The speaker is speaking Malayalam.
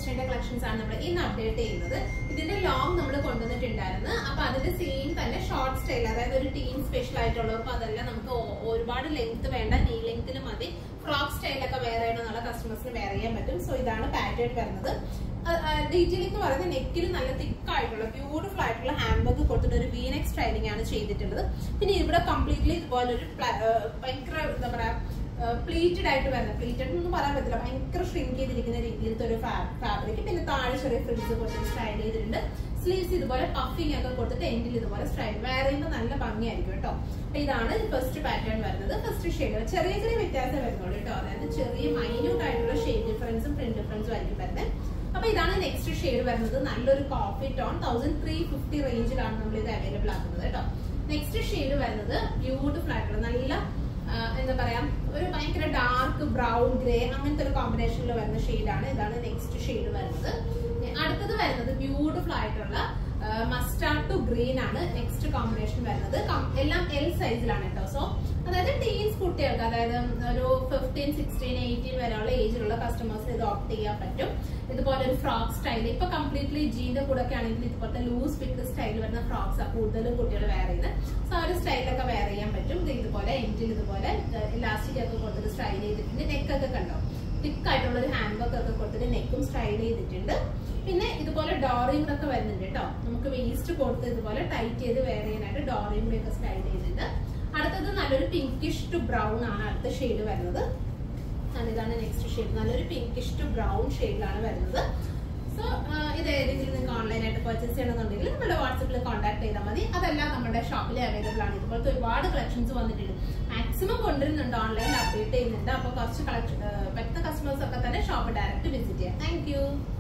വെസ്റ്റേണിന്റെ കളക്ഷൻസ് ആണ് നമ്മൾ ഇന്ന് അപ്ഡേറ്റ് ചെയ്യുന്നത്. ഇതിന്റെ ലോങ് നമ്മൾ കൊണ്ടുവന്നിട്ടുണ്ടായിരുന്നു. അപ്പൊ അതിന്റെ സെയിം തന്നെ ഷോർട്ട് സ്റ്റൈൽ, അതായത് ഒരു ടീൻ സ്പെഷ്യൽ ആയിട്ടുള്ളത്. അപ്പൊ അതെല്ലാം നമുക്ക് ഒരുപാട് ലെങ്ത് വേണ്ട, നീ ലെങ്ത്തിന് മതി, ഫ്രോക്ക് സ്റ്റൈലൊക്കെ വെയർ ചെയ്യണമെന്നുള്ള കസ്റ്റമേഴ്സിന് വെയർ ചെയ്യാൻ പറ്റും. സോ ഇതാണ് പാറ്റേൺ വരുന്നത്. ഡീറ്റെയിലിംഗ് എന്ന് പറയുന്നത് നെക്കിൽ നല്ല തിക്കായിട്ടുള്ള ബ്യൂട്ടിഫുൾ ആയിട്ടുള്ള ഹാൻഡ് വർക്ക് കൊടുത്തിട്ട് ഒരു വീനെക് സ്റ്റൈലിംഗ് ആണ് ചെയ്തിട്ടുള്ളത്. പിന്നെ ഇവിടെ കംപ്ലീറ്റ്ലി ഇതുപോലെ ഒരു ഭയങ്കര എന്താ പറയാ പ്ലീറ്റഡ് ആയിട്ട് വരുന്നത്, പ്ലീറ്റഡ് ഒന്നും പറയാൻ പറ്റില്ല, ഭയങ്കര ഷ്രിങ്ക് ചെയ്തിരിക്കുന്ന രീതിയിലത്തെ ഒരു ഫാബ്രിക്. പിന്നെ താഴെ ചെറിയ ഫ്രിൽസ് കൊടുത്തിട്ട് സ്റ്റൈൽ ചെയ്തിട്ടുണ്ട്. സ്ലീവ്സ് ഇതുപോലെ പഫിംഗ് ഒക്കെ കൊടുത്തിട്ട് എൻഡിൽ ഇതുപോലെ സ്റ്റൈൽ വേറെ ചെയ്യുമ്പോൾ നല്ല ഭംഗിയായിരിക്കും കേട്ടോ. അപ്പൊ ഇതാണ് ഫസ്റ്റ് പാറ്റേൺ വരുന്നത്. ഫസ്റ്റ് ഷെയ്ഡ് ചെറിയ ചെറിയ വ്യത്യാസം വരുന്നുള്ളൂ കേട്ടോ, അതായത് ചെറിയ മൈന്യൂട്ട് ആയിട്ടുള്ള ഷെയ്ഡ് ഡിഫറൻസും പ്രിന്റ് ഡിഫറൻസും ആയിരിക്കും വരുന്നത്. അപ്പൊ ഇതാണ് നെക്സ്റ്റ് ഷെയ്ഡ് വരുന്നത്. നല്ലൊരു കോഫി ടോൺ 1350 റേഞ്ചിലാണ് നമ്മൾ ഇത് അവൈലബിൾ ആക്കുന്നത് കേട്ടോ. നെക്സ്റ്റ് ഷെയ്ഡ് വരുന്നത് ബ്യൂട്ടിഫുൾ ആയിട്ടുള്ള നല്ല എന്താ പറയാ ഒരു ഭയങ്കര ഡാർക്ക് ബ്രൗൺ ഗ്രേ അങ്ങനത്തെ ഒരു കോമ്പിനേഷനിൽ വരുന്ന ഷെയ്ഡാണ്. ഇതാണ് നെക്സ്റ്റ് ഷെയ്ഡ് വരുന്നത്. അടുത്തത് വരുന്നത് ബ്യൂട്ടിഫുൾ ആയിട്ടുള്ള മസ്റ്റാർഡ് ടു ഗ്രീൻ ആണ് നെക്സ്റ്റ് കോമ്പിനേഷൻ വരുന്നത്. എല്ലാം എൽ സൈസിലാണ് കേട്ടോ. സോ അതായത് ടീൻസ് കുട്ടികൾക്ക്, അതായത് ഒരു 15, 16, 18 വരെയുള്ള ഏജിലുള്ള കസ്റ്റമേഴ്സിന് ഇത് ഓപ്റ്റ് ചെയ്യാൻ പറ്റും. ഇതുപോലെ ഒരു ഫ്രോക്ക് സ്റ്റൈൽ, ഇപ്പൊ കംപ്ലീറ്റ്ലി ജീന്റെ കൂടെ ഒക്കെ ആണെങ്കിൽ ഇതുപോലത്തെ ലൂസ് ഫിറ്റ് സ്റ്റൈൽ വരുന്ന ഫ്രോക്സ് ആണ് കൂടുതലും കുട്ടികൾ വെയർ ചെയ്യുന്നത്. സോ ആ ഒരു സ്റ്റൈലൊക്കെ വെയർ ചെയ്യാൻ പറ്റും. ഇതുപോലെ എൻഡിൽ ഇതുപോലെ ഇലാസ്റ്റിക് ഒക്കെ കൊടുത്തിട്ട് സ്റ്റൈൽ ചെയ്തിട്ടുണ്ട്. നെക്കൊക്കെ കണ്ടോ, തിക്കായിട്ടുള്ള ഒരു ഹാൻഡ് വർക്ക് ഒക്കെ കൊടുത്തിട്ട് നെക്കും സ്റ്റൈൽ ചെയ്തിട്ടുണ്ട്. പിന്നെ ഇതുപോലെ ഡോറിംഗ് ഒക്കെ വരുന്നുണ്ട് കേട്ടോ. നമുക്ക് വേസ്റ്റ് കൊടുത്ത് ഇതുപോലെ ടൈറ്റ് ചെയ്ത് വെയർ ചെയ്യാനായിട്ട് ഡോറിംഗ് ഒക്കെ സ്റ്റൈൽ ചെയ്തിട്ടുണ്ട്. അടുത്തത് നല്ലൊരു പിങ്കിഷ് ടു ബ്രൗൺ ആണ് അടുത്ത ഷെയ്ഡ് വരുന്നത്. ഇതാണ് നെക്സ്റ്റ് ഷെയ്ഡ്. നല്ലൊരു പിങ്കിഷ് ടു ബ്രൗൺ ഷെയ്ഡിലാണ് വരുന്നത്. സോ ഇത് ഏതെങ്കിലും നിങ്ങൾക്ക് ഓൺലൈനായിട്ട് പർച്ചേസ് ചെയ്യണമെന്നുണ്ടെങ്കിൽ നമ്മുടെ വാട്സപ്പിൽ കോൺടാക്ട് ചെയ്താൽ മതി. അതെല്ലാം നമ്മുടെ ഷോപ്പിൽ അവൈലബിൾ ആണ്. ഇതുപോലത്തെ ഒരുപാട് കളക്ഷൻസ് വന്നിട്ടുണ്ട്. മാക്സിമം കൊണ്ടുവരുന്നുണ്ട്, ഓൺലൈനിൽ അപ്ഡേറ്റ് ചെയ്യുന്നുണ്ട്. അപ്പോൾ കുറച്ച് പറ്റുന്ന കസ്റ്റമേഴ്സ് ഒക്കെ തന്നെ ഷോപ്പ് ഡയറക്റ്റ് വിസിറ്റ് ചെയ്യാം. താങ്ക്